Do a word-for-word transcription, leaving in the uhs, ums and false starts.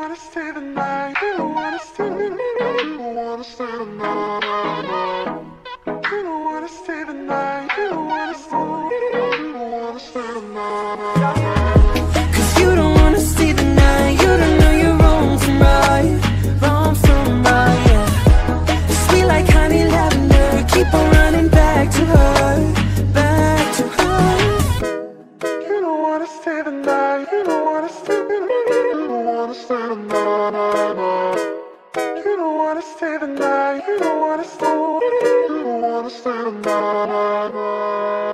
wanna stay the night. You don't wanna stay the night. You don't wanna stay the night. You don't wanna stay the night. You don't wanna stay. You don't wanna stay the night. Cause you don't wanna stay the night. You don't know you're wrong from right. Wrong from right, yeah. Sweet like honey lavender. Keep on running back to her. Back to her. You don't wanna stay the night. You don't wanna stay the night. You don't wanna stay the night. You don't wanna stay the night. You don't wanna stay. You don't wanna stay the night.